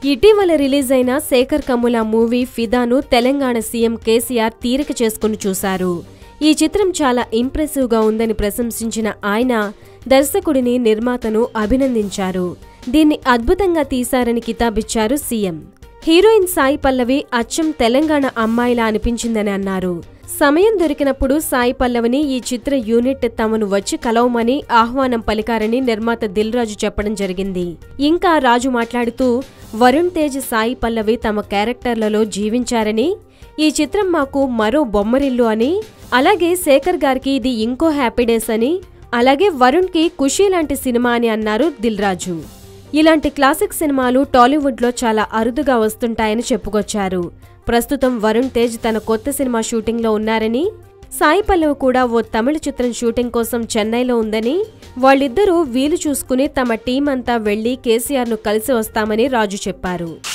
ఇటీవల రిలీజ్ అయిన శేఖర్ కమ్ముల మూవీ ఫిదాను తెలంగాణ సీఎం కేసీఆర్ తీరిక చేసుకుని చూశారు. ఈ చిత్రం చాలా ఇంప్రెసివ్ గా ఉందని ప్రశంసించిన ఆయన దర్శకుడిని, నిర్మాతను అభినందించారు. దీన్ని అద్భుతంగా తీశారని కితాబిచ్చారు సీఎం. హీరోయిన్ సాయి పల్లవి అచ్చం తెలంగాణ అమ్మాయిలా అనిపించిందని అన్నారు. సమయం దొరికినప్పుడు సాయి పల్లవిని ఈ చిత్ర యూనిట్ తమను వచ్చి కలవమని ఆహ్వానం పలికారని నిర్మాత దిల్ రాజు చెప్పడం జరిగింది. ఇంకా రాజు మాట్లాడుతూ వరుణ్ తేజ్, సాయి పల్లవి తమ క్యారెక్టర్లలో జీవించారని, ఈ చిత్రం మాకు మరో బొమ్మరిల్లు అని, అలాగే శేఖర్ గారికి ఇది ఇంకో హ్యాపీ డేస్ అని, అలాగే వరుణ్ కి ఖుషీ లాంటి సినిమా అని అన్నారు దిల్ రాజు. ఇలాంటి క్లాసిక్ సినిమాలు టాలీవుడ్ లో చాలా అరుదుగా వస్తుంటాయని చెప్పుకొచ్చారు. ప్రస్తుతం వరుణ్ తేజ్ తన కొత్త సినిమా షూటింగ్ లో ఉన్నారని, సాయి పల్లవి కూడా ఓ తమిళ చిత్రం షూటింగ్ కోసం చెన్నైలో ఉందని, వాళ్ళిద్దరూ వీలు చూసుకుని తమ టీం అంతా వెళ్లి కేసీఆర్ ను కలిసి వస్తామని రాజు చెప్పారు.